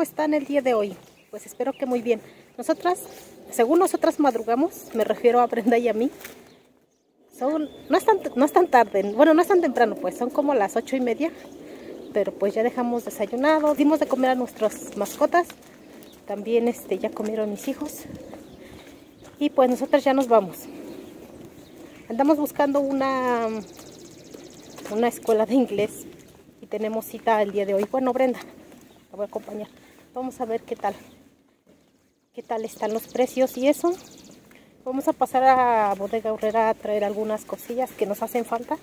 ¿cómo están el día de hoy? Pues espero que muy bien. Según nosotras madrugamos, me refiero a Brenda y a mí. No es tan tarde, bueno, no es tan temprano, pues son como las 8:30. Pero pues ya dejamos desayunado, dimos de comer a nuestras mascotas. También ya comieron mis hijos. Y pues nosotras ya nos vamos. Andamos buscando una escuela de inglés y tenemos cita el día de hoy. Bueno, Brenda, la voy a acompañar. Vamos a ver qué tal están los precios y eso. Vamos a pasar a Bodega Aurrera a traer algunas cosillas que nos hacen falta.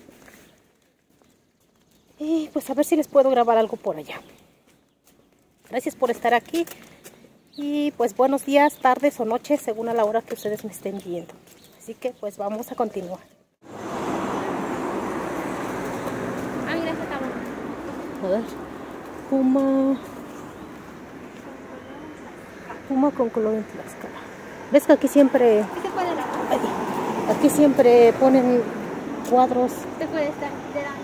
Y pues a ver si les puedo grabar algo por allá. Gracias por estar aquí. Y pues buenos días, tardes o noches, según a la hora que ustedes me estén viendo. Así que pues vamos a continuar. A ver, Puma con color en Tlaxcala. ¿Ves que aquí siempre ponen cuadros? Te puede estar de la...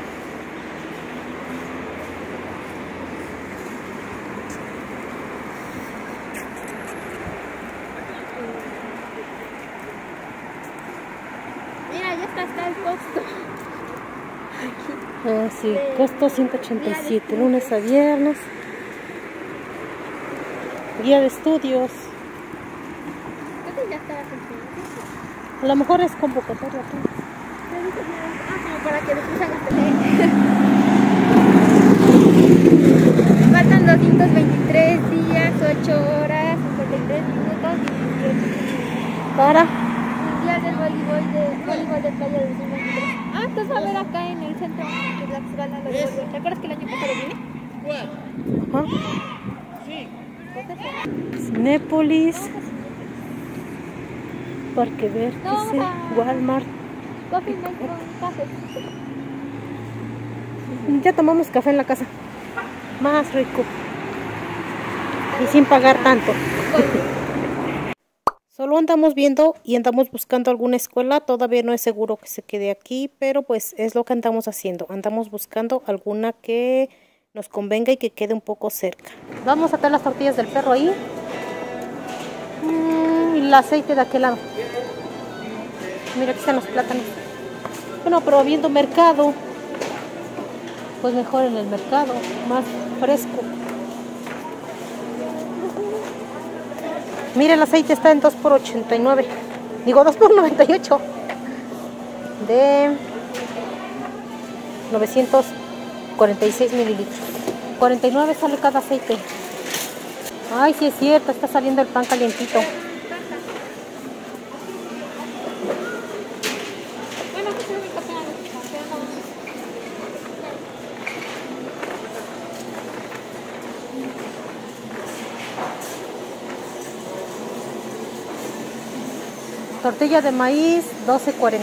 Mira, ya está el costo. Ah, sí, costo 187, lunes a viernes. Guía de estudios. Creo que ya estaba funcionando. A lo mejor es convocatoria. Como para que después hagan Faltan 223 días, 8 horas, 53 minutos y 18. Para Mundial del voleibol de playa de 2023. Entonces va a ver acá en el centro de Tlaxcala lo de voleibol. ¿Te acuerdas que el año pasado vine? ajá. Cinépolis, Parque Vértice, Walmart. Coffee Mate con café. Ya tomamos café en la casa. Más rico. Y sin pagar tanto. Solo andamos viendo y andamos buscando alguna escuela. Todavía no es seguro que se quede aquí, pero pues es lo que andamos haciendo. Andamos buscando alguna que nos convenga y que quede un poco cerca. Vamos a sacar las tortillas del perro ahí. Y el aceite de aquel lado. Mira, aquí están los plátanos. Bueno, pero viendo mercado, pues mejor en el mercado, más fresco. Mira, el aceite está en 2 por 89. Digo, 2 por 98. De 946 mililitros. 49 sale cada aceite. Ay, sí es cierto, está saliendo el pan calientito. Tortilla de maíz, 12.40.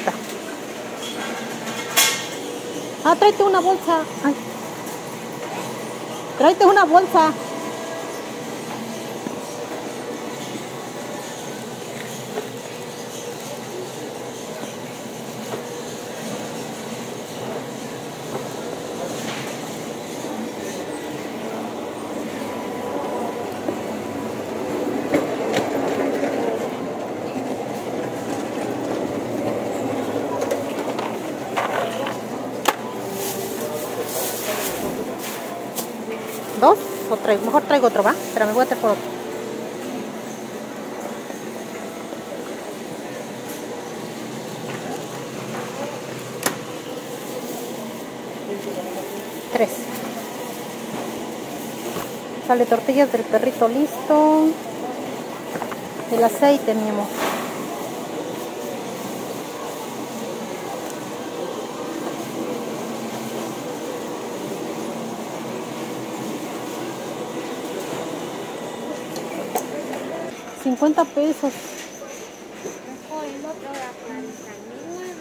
Tráete una bolsa. Ay. Tráete una bolsa. ¿Dos? O traigo, mejor traigo otro, ¿va? Pero me voy a traer por otro. Tres. Sale tortillas del perrito listo. El aceite, mi amor. $50. El otro era 49.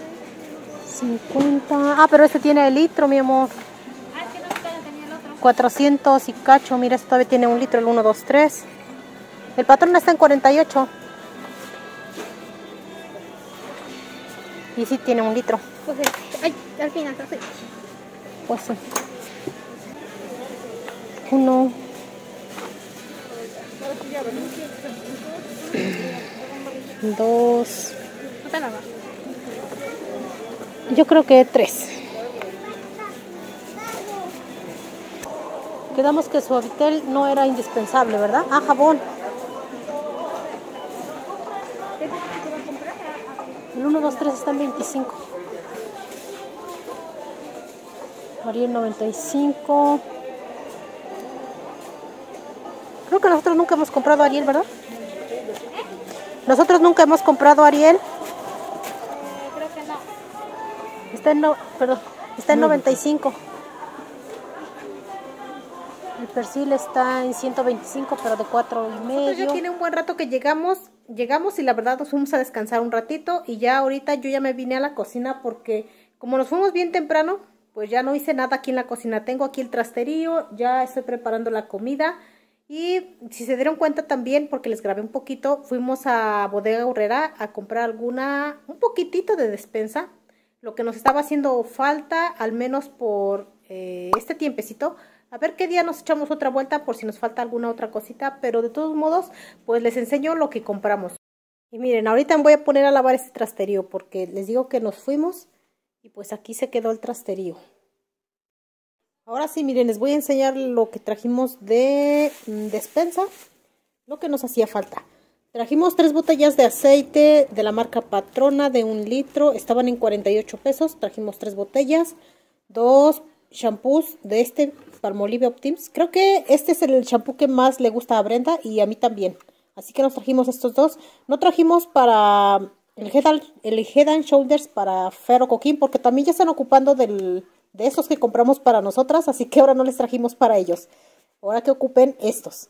50. Pero este tiene el litro, mi amor. Es que no tenía el otro. 400 y cacho. Mira, este todavía tiene un litro, el 1, 2, 3. El patrón está en 48. Y sí tiene un litro. Pues al final, sí. Pues sí. 1, 2. No te la va. Yo creo que 3. Quedamos que Suavitel no era indispensable, ¿verdad? Ah, jabón. El 1, 2, 3 está en 25. Ariel 95. Creo que nosotros nunca hemos comprado Ariel, ¿verdad? Nosotros nunca hemos comprado Ariel. Creo que no. Está en 95. El Persil está en 125, pero de 4,5. Nosotros ya tiene un buen rato que llegamos y la verdad nos fuimos a descansar un ratito y ya ahorita yo ya me vine a la cocina porque como nos fuimos bien temprano, pues ya no hice nada aquí en la cocina. Tengo aquí el trasterío, ya estoy preparando la comida y si se dieron cuenta también, porque les grabé un poquito, fuimos a Bodega Aurrera a comprar un poquitito de despensa, lo que nos estaba haciendo falta, al menos por este tiempecito. A ver qué día nos echamos otra vuelta por si nos falta alguna otra cosita, pero de todos modos, pues les enseño lo que compramos. Y miren, ahorita me voy a poner a lavar este trasterío porque les digo que nos fuimos y pues aquí se quedó el trasterío. Ahora sí, miren, les voy a enseñar lo que trajimos de despensa, lo que nos hacía falta. Trajimos 3 botellas de aceite de la marca Patrona de 1 litro, estaban en 48 pesos, trajimos 3 botellas, 2 shampoos de este Palmolive Optims. Creo que este es el shampoo que más le gusta a Brenda y a mí también. Así que nos trajimos estos dos. No trajimos para el Head and Shoulders para Ferro Coquín porque también ya están ocupando de esos que compramos para nosotras. Así que ahora no les trajimos para ellos. Ahora que ocupen estos.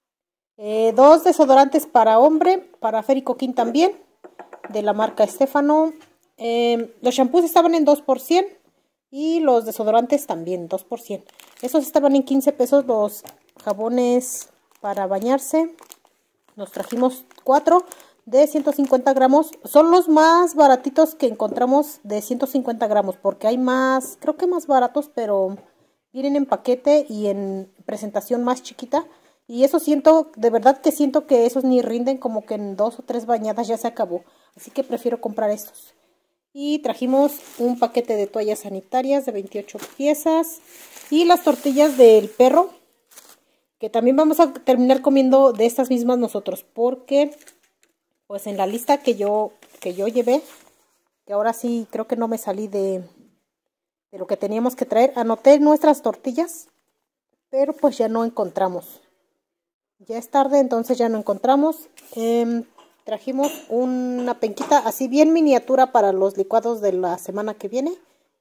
2 desodorantes para hombre, para Ferro Coquín también, de la marca Stefano. Los shampoos estaban en 2%. Y los desodorantes también, 2%. Esos estaban en 15 pesos los jabones para bañarse. Nos trajimos 4 de 150 gramos. Son los más baratitos que encontramos de 150 gramos. Porque hay más, creo que más baratos, pero vienen en paquete y en presentación más chiquita. Y eso de verdad que siento que esos ni rinden, como que en 2 o 3 bañadas ya se acabó. Así que prefiero comprar estos. Y trajimos un paquete de toallas sanitarias de 28 piezas. Y las tortillas del perro, que también vamos a terminar comiendo de estas mismas nosotros. Porque pues en la lista que yo llevé, que ahora sí creo que no me salí de lo que teníamos que traer, anoté nuestras tortillas, pero pues ya no encontramos. Ya es tarde, entonces ya no encontramos. Trajimos una penquita así bien miniatura para los licuados de la semana que viene.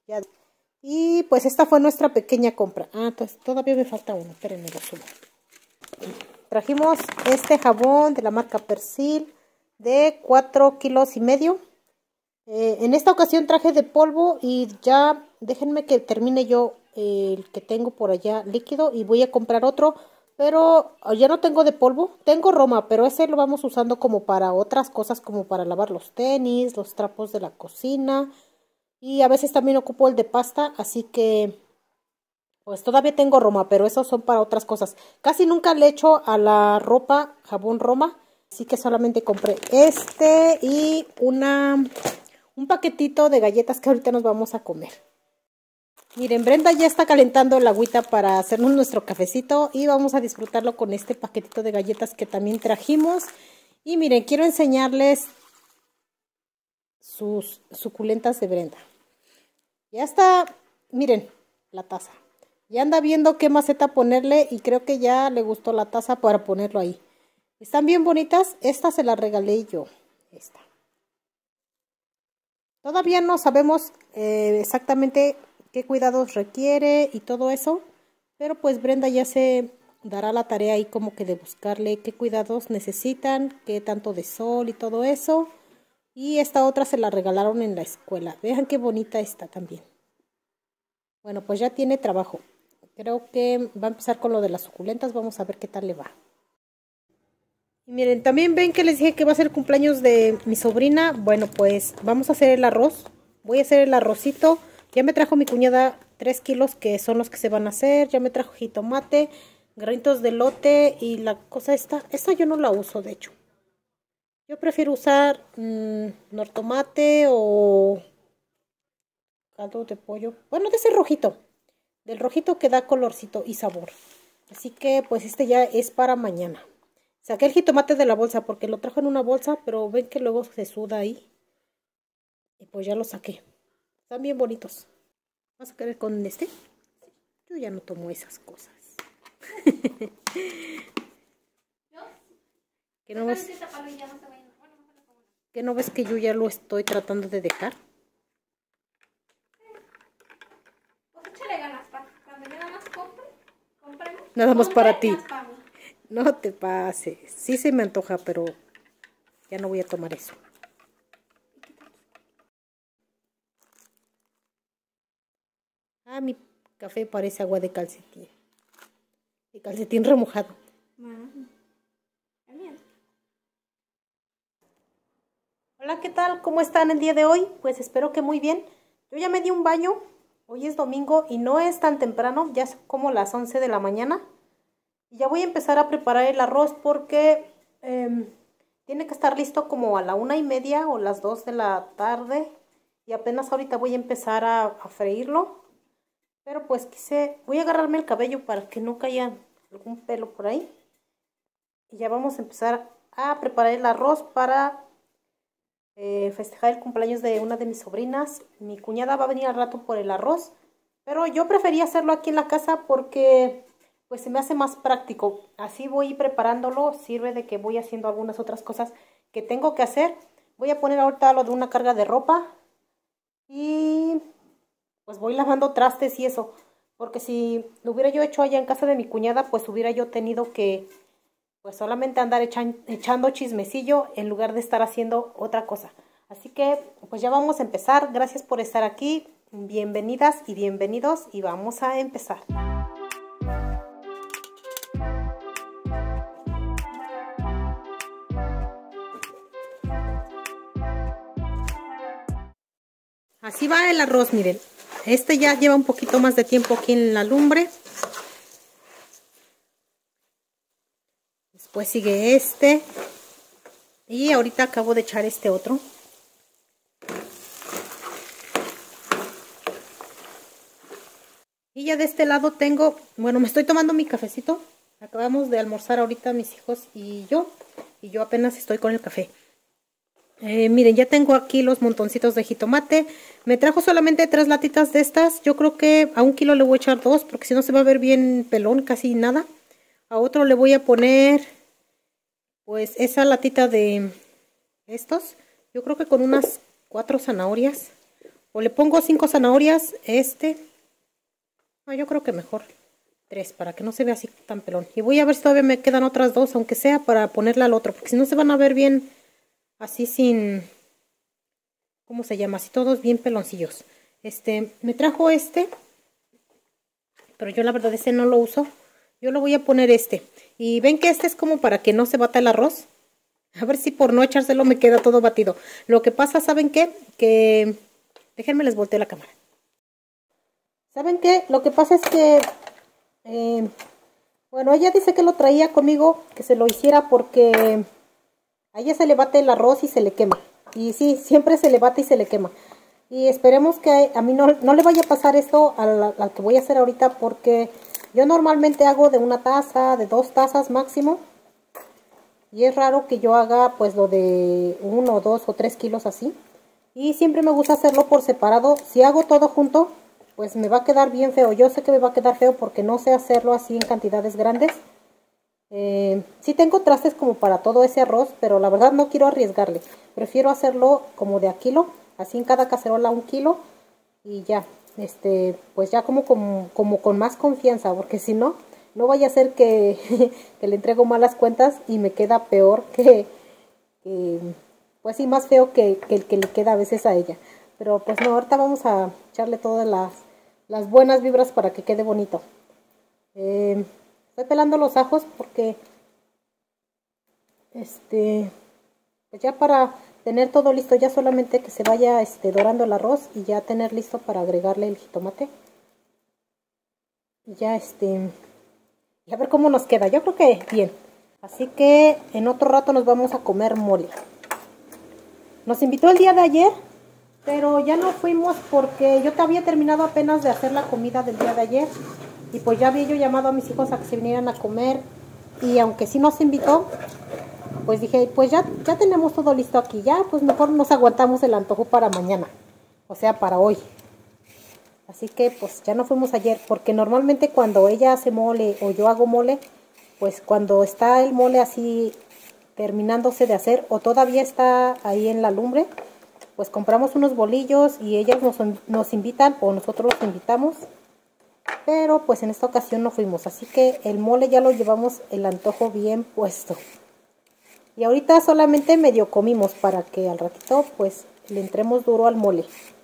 Y pues esta fue nuestra pequeña compra. Entonces todavía me falta uno, espérenme, lo subo. Trajimos este jabón de la marca Persil de 4,5 kilos. En esta ocasión traje de polvo y ya déjenme que termine yo el que tengo por allá líquido y voy a comprar otro. Pero ya no tengo de polvo, tengo Roma, pero ese lo vamos usando como para otras cosas, como para lavar los tenis, los trapos de la cocina. Y a veces también ocupo el de pasta, así que pues todavía tengo Roma, pero esos son para otras cosas. Casi nunca le echo a la ropa jabón Roma, así que solamente compré este y un paquetito de galletas que ahorita nos vamos a comer. Miren, Brenda ya está calentando el agüita para hacernos nuestro cafecito y vamos a disfrutarlo con este paquetito de galletas que también trajimos. Y miren, quiero enseñarles sus suculentas de Brenda. Ya está, miren, la taza. Ya anda viendo qué maceta ponerle y creo que ya le gustó la taza para ponerlo ahí. Están bien bonitas, esta se la regalé yo, esta. Todavía no sabemos exactamente qué cuidados requiere y todo eso, pero pues Brenda ya se dará la tarea ahí como que de buscarle qué cuidados necesitan, qué tanto de sol y todo eso. Y esta otra se la regalaron en la escuela. Vean qué bonita está también. Bueno, pues ya tiene trabajo. Creo que va a empezar con lo de las suculentas, vamos a ver qué tal le va. Y miren, también ven que les dije que va a ser cumpleaños de mi sobrina. Bueno, pues vamos a hacer el arroz. Voy a hacer el arrocito. Ya me trajo mi cuñada 3 kilos que son los que se van a hacer. Ya me trajo jitomate, granitos de elote y la cosa esta. Esta yo no la uso, de hecho. Yo prefiero usar nortomate o caldo de pollo. Bueno, de ese rojito. Del rojito que da colorcito y sabor. Así que pues este ya es para mañana. Saqué el jitomate de la bolsa porque lo trajo en una bolsa, pero ven que luego se suda ahí. Y pues ya lo saqué. Están bien bonitos. ¿Vas a querer con este? Yo ya no tomo esas cosas. ¿Que no ves? ¿Que no ves que yo ya lo estoy tratando de dejar? Pues échale ganas, cuando ya nada más compremos. Nada más para ti. No te pases. Sí se me antoja, pero ya no voy a tomar eso. Ah, mi café parece agua de calcetín. De calcetín remojado. Hola, ¿qué tal? ¿Cómo están el día de hoy? Pues espero que muy bien. Yo ya me di un baño. Hoy es domingo y no es tan temprano. Ya es como las 11 de la mañana. Y ya voy a empezar a preparar el arroz porque tiene que estar listo como a la 1:30 o las 2 de la tarde. Y apenas ahorita voy a empezar a freírlo. Pero pues voy a agarrarme el cabello para que no caiga algún pelo por ahí. Y ya vamos a empezar a preparar el arroz para festejar el cumpleaños de una de mis sobrinas. Mi cuñada va a venir al rato por el arroz, pero yo prefería hacerlo aquí en la casa porque pues se me hace más práctico. Así voy preparándolo, sirve de que voy haciendo algunas otras cosas que tengo que hacer. Voy a poner ahorita lo de una carga de ropa y pues voy lavando trastes y eso, porque si lo hubiera yo hecho allá en casa de mi cuñada, pues hubiera yo tenido que pues solamente andar echando chismecillo en lugar de estar haciendo otra cosa. Así que pues ya vamos a empezar. Gracias por estar aquí. Bienvenidas y bienvenidos y vamos a empezar. Así va el arroz, miren. Este ya lleva un poquito más de tiempo aquí en la lumbre. Después sigue este. Y ahorita acabo de echar este otro. Y ya de este lado tengo, bueno, me estoy tomando mi cafecito. Acabamos de almorzar ahorita mis hijos y yo. Y yo apenas estoy con el café. Miren, ya tengo aquí los montoncitos de jitomate. Me trajo solamente 3 latitas de estas. Yo creo que a 1 kilo le voy a echar 2 porque si no se va a ver bien pelón, casi nada. A otro le voy a poner pues esa latita de estos. Yo creo que con unas 4 zanahorias. O le pongo 5 zanahorias. No, yo creo que mejor 3 para que no se vea así tan pelón. Y voy a ver si todavía me quedan otras 2, aunque sea para ponerle al otro. Porque si no se van a ver bien así sin... ¿Cómo se llama? Así todos bien peloncillos. Me trajo pero yo la verdad ese no lo uso. Yo lo voy a poner Y ven que es como para que no se bata el arroz. A ver si por no echárselo me queda todo batido. Lo que pasa, ¿saben qué? Que... Déjenme les volteo la cámara. ¿Saben qué? Lo que pasa es que... bueno, ella dice que lo traía conmigo, que se lo hiciera porque... A ella se le bate el arroz y se le quema. Y sí, siempre se le bate y se le quema. Y esperemos que a mí no le vaya a pasar esto al que voy a hacer ahorita porque... Yo normalmente hago de 1 taza, de 2 tazas máximo. Y es raro que yo haga pues lo de 1, 2 o 3 kilos así. Y siempre me gusta hacerlo por separado. Si hago todo junto, pues me va a quedar bien feo. Yo sé que me va a quedar feo porque no sé hacerlo así en cantidades grandes. Sí tengo trastes como para todo ese arroz, pero la verdad no quiero arriesgarle. Prefiero hacerlo como de a kilo. Así en cada cacerola 1 kilo. Y ya. Pues ya como con más confianza, porque si no, no vaya a ser que, que le entrego malas cuentas y me queda peor pues sí, más feo que el que le queda a veces a ella. Pero pues no, ahorita vamos a echarle todas las buenas vibras para que quede bonito. Estoy pelando los ajos porque, pues ya para tener todo listo, ya solamente que se vaya dorando el arroz y ya tener listo para agregarle el jitomate. Y ya y a ver cómo nos queda. Yo creo que bien. Así que en otro rato nos vamos a comer mole. nos invitó el día de ayer, pero ya no fuimos porque yo te había terminado apenas de hacer la comida del día de ayer. Y pues ya había yo llamado a mis hijos a que se vinieran a comer. Y aunque sí nos invitó, pues dije, pues ya tenemos todo listo aquí. Ya, pues mejor nos aguantamos el antojo para mañana. O sea, para hoy. Así que pues ya no fuimos ayer. Porque normalmente cuando ella hace mole o yo hago mole, pues cuando está el mole así terminándose de hacer o todavía está ahí en la lumbre, pues compramos unos bolillos y ellas nos invitan o nosotros los invitamos. Pero pues en esta ocasión no fuimos, así que el mole ya lo llevamos el antojo bien puesto. Y ahorita solamente medio comimos para que al ratito pues le entremos duro al mole.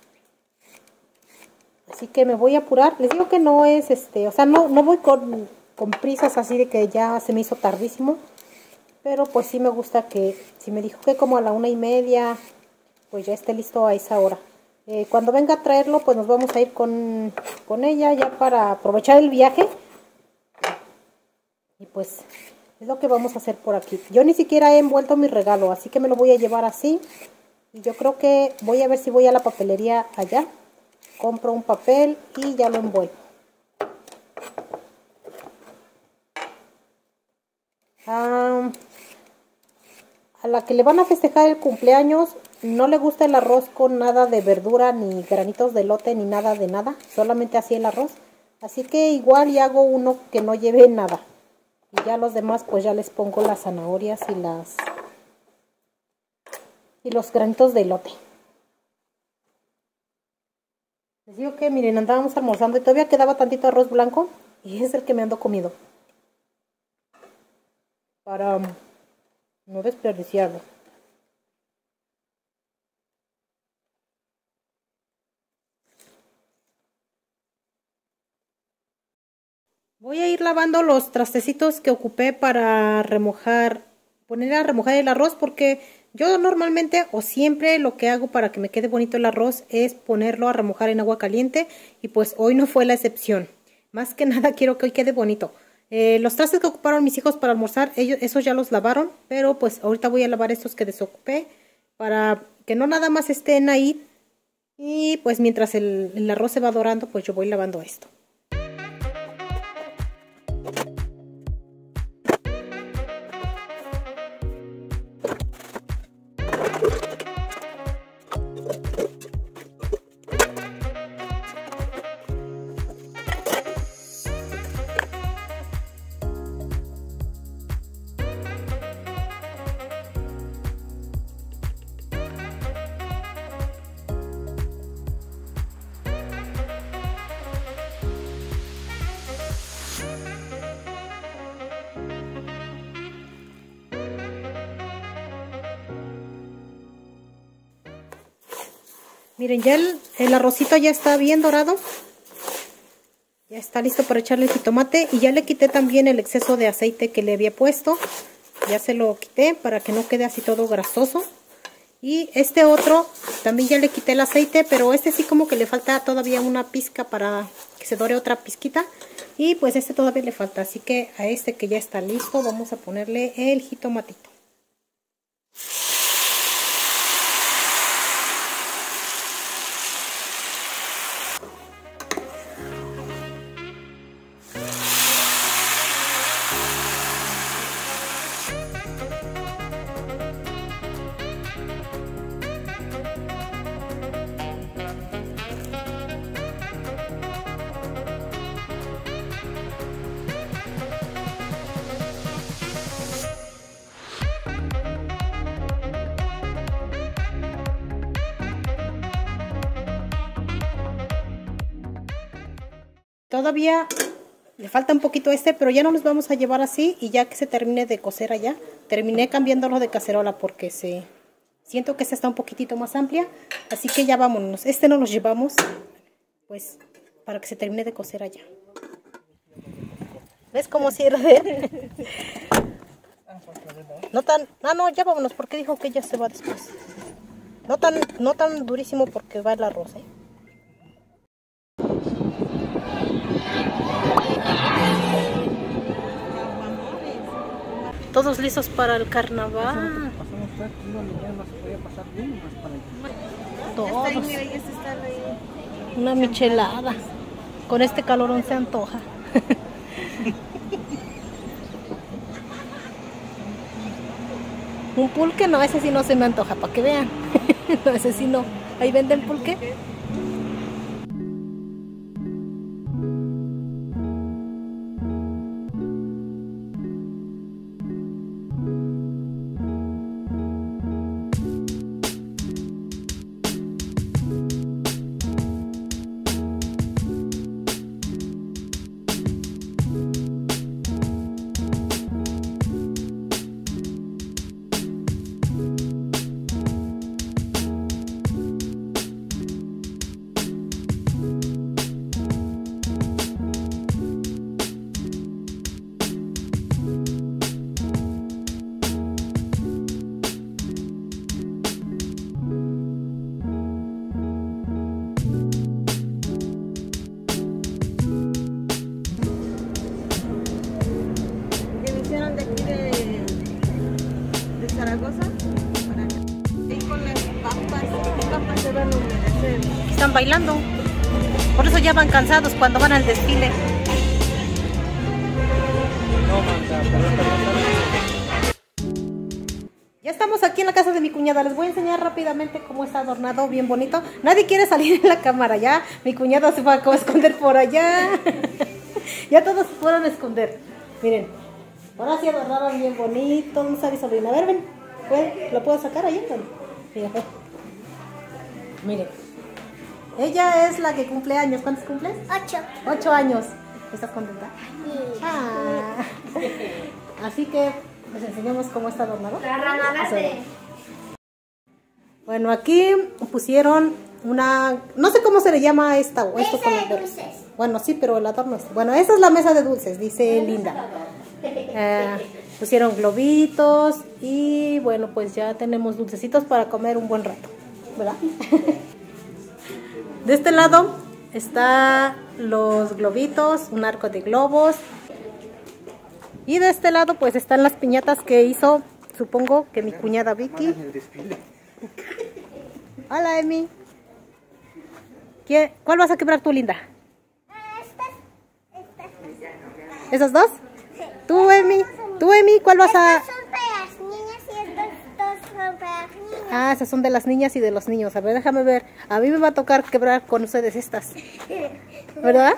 Así que me voy a apurar. Les digo que no es o sea, no voy con prisas así de que ya se me hizo tardísimo. Pero pues sí me gusta que, si me dijo que como a la 1:30, pues ya esté listo a esa hora. Cuando venga a traerlo, pues nos vamos a ir con ella ya para aprovechar el viaje. Y pues es lo que vamos a hacer por aquí. Yo ni siquiera he envuelto mi regalo, así que me lo voy a llevar así. Y yo creo que voy a ver si voy a la papelería allá. Compro un papel y ya lo envuelvo. A la que le van a festejar el cumpleaños no le gusta el arroz con nada de verdura, ni granitos de elote, ni nada de nada. Solamente así el arroz. Así que igual y hago uno que no lleve nada. Y ya los demás pues ya les pongo las zanahorias y los granitos de elote. Les digo que miren, andábamos almorzando y todavía quedaba tantito arroz blanco. Y es el que me ando comiendo. Para no desperdiciarlo. Voy a ir lavando los trastecitos que ocupé para poner a remojar el arroz, porque yo normalmente o siempre lo que hago para que me quede bonito el arroz es ponerlo a remojar en agua caliente, y pues hoy no fue la excepción. Más que nada quiero que hoy quede bonito. Los trastes que ocuparon mis hijos para almorzar, esos ya los lavaron, pero pues ahorita voy a lavar estos que desocupé para que no nada más estén ahí. Y pues mientras el arroz se va dorando, pues yo voy lavando esto. Miren, ya el arrocito ya está bien dorado. Ya está listo para echarle el jitomate. Y ya le quité también el exceso de aceite que le había puesto. Ya se lo quité para que no quede así todo grasoso. Y este otro también ya le quité el aceite, pero este sí como que le falta todavía una pizca para que se dore otra pizquita. Y pues este todavía le falta, así que a este que ya está listo vamos a ponerle el jitomatito. Todavía le falta un poquito pero ya no los vamos a llevar así, y ya que se termine de cocer allá, terminé cambiándolo de cacerola porque siento que esta está un poquitito más amplia, así que ya vámonos. Este no los llevamos, pues, para que se termine de cocer allá. ¿Ves cómo sirve? No, ya vámonos, porque dijo que ya se va después. No tan durísimo porque va el arroz, Todos listos para el carnaval. está aquí donde ya no se podía pasar bien, más para allá. Todos. Mira, ya se está ahí. Una michelada. Con este calorón se antoja. Un pulque, no, ese sí no se me antoja, para que vean. No, ese sí no. Ahí venden pulque. Están bailando. Por eso ya van cansados cuando van al desfile. No, manda, Ya estamos aquí en la casa de mi cuñada. Les voy a enseñar rápidamente cómo está adornado, bien bonito. Nadie quiere salir en la cámara ya. Mi cuñada se fue a esconder por allá. Ya todos se fueron a esconder. Miren, ahora sí adornaron bien bonito. No sabes, sobrina. A ver, ven. ¿Lo puedo sacar ahí? Mira, ve. Miren. Ella es la que cumple años. ¿Cuántos cumples? 8. 8 años. ¿Estás contenta? Sí. Ah. Así que les enseñamos cómo está adornado. Bueno, aquí pusieron una... No sé cómo se le llama esta. Esto con los dulces. Bueno, sí, pero el adorno es... Bueno, esa es la mesa de dulces, dice Linda. Pusieron globitos y bueno, pues ya tenemos dulcecitos para comer un buen rato, ¿verdad? De este lado está los globitos, un arco de globos. Y de este lado pues están las piñatas que hizo, supongo que mi cuñada Vicky. Hola, Emi. ¿Cuál vas a quebrar tú, Linda? ¿Esas dos? Sí. ¿Tú, Emi? ¿Cuál vas a...? Estas son para las niñas y estos dos son para las niñas. Ah, esas son de las niñas y de los niños. A ver, déjame ver. A mí me va a tocar quebrar con ustedes estas. ¿Verdad?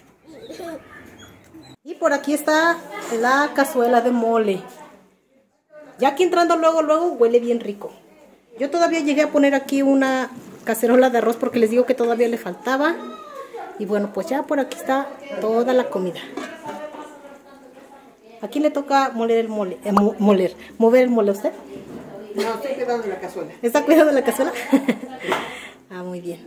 Y por aquí está la cazuela de mole. Ya aquí entrando luego huele bien rico. Yo todavía llegué a poner aquí una cacerola de arroz porque les digo que todavía le faltaba. Y bueno, pues ya por aquí está toda la comida. Aquí le toca moler el mole. ¿Mover el mole a usted? No, estoy cuidando la cazuela. ¿Está cuidando la cazuela? Ah, muy bien.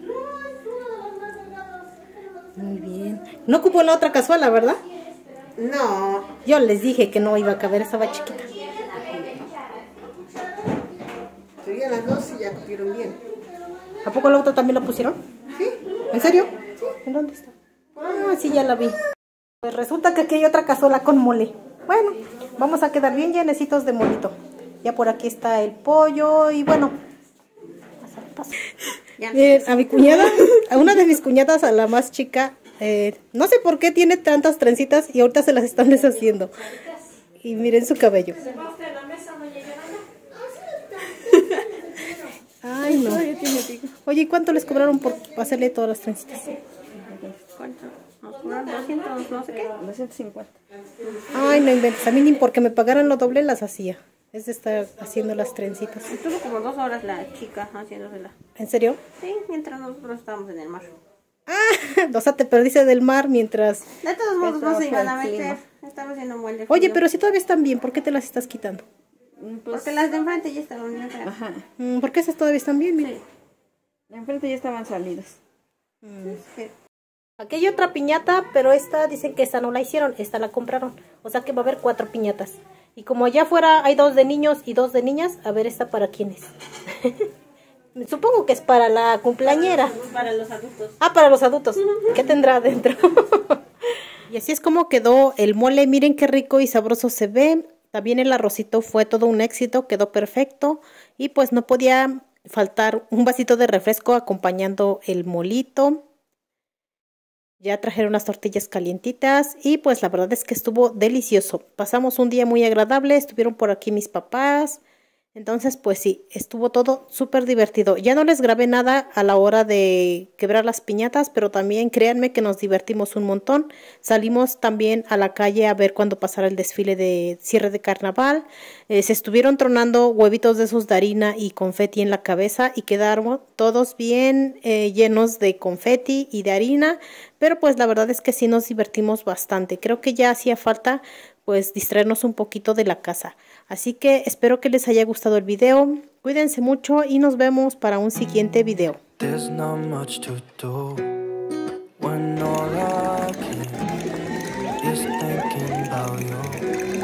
Muy bien. No ocupó la otra cazuela, ¿verdad? No. Yo les dije que no iba a caber, estaba chiquita. Serían las dos y ya cupieron bien. ¿A poco la otra también la pusieron? Sí. ¿En serio? Sí. ¿En dónde está? Ah, sí, ya la vi. Pues resulta que aquí hay otra cazuela con mole. Bueno, vamos a quedar bien llenecitos de molito. Ya por aquí está el pollo y bueno. Paso. A mi cuñada, a una de mis cuñadas, a la más chica, no sé por qué tiene tantas trencitas y ahorita se las están deshaciendo. Y miren su cabello. Ay, no. Oye, ¿y cuánto les cobraron por hacerle todas las trencitas? ¿Cuánto? Nos cobraron 200, no sé qué. 250. Ay, no inventes. A mí ni porque me pagaran lo doble las hacía. Es de estar haciendo las trencitas. Estuvo como 2 horas la chica haciéndosela. ¿En serio? Sí, mientras nosotros estábamos en el mar. Ah, o sea, te perdiste del mar mientras... De todos modos no se iban a meter. Estaba haciendo un buen de frío. Oye, pero si todavía están bien, ¿por qué te las estás quitando? Porque las de enfrente ya estaban bien feas. Ajá. ¿Por qué esas todavía están bien? Mira. Sí. De enfrente ya estaban salidos. Sí. Aquí hay otra piñata, pero esta dicen que esta no la hicieron, esta la compraron. O sea que va a haber 4 piñatas. Y como allá afuera hay 2 de niños y 2 de niñas, a ver esta para quién es. Supongo que es para la cumpleañera. Para los adultos. Ah, para los adultos. ¿Qué tendrá adentro? Y así es como quedó el mole. Miren qué rico y sabroso se ve. También el arrocito fue todo un éxito, quedó perfecto y pues no podía faltar un vasito de refresco acompañando el molito. Ya trajeron unas tortillas calientitas y pues la verdad es que estuvo delicioso. Pasamos un día muy agradable, estuvieron por aquí mis papás. Entonces pues sí, estuvo todo súper divertido. Ya no les grabé nada a la hora de quebrar las piñatas, pero también créanme que nos divertimos un montón. Salimos también a la calle a ver cuando pasara el desfile de cierre de carnaval. Se estuvieron tronando huevitos de esos de harina y confeti en la cabeza y quedaron todos bien llenos de confeti y de harina. Pero pues la verdad es que sí nos divertimos bastante. Creo que ya hacía falta pues distraernos un poquito de la casa. Así que espero que les haya gustado el video. Cuídense mucho y nos vemos para un siguiente video. There's not much to do when all I can is thinking about you.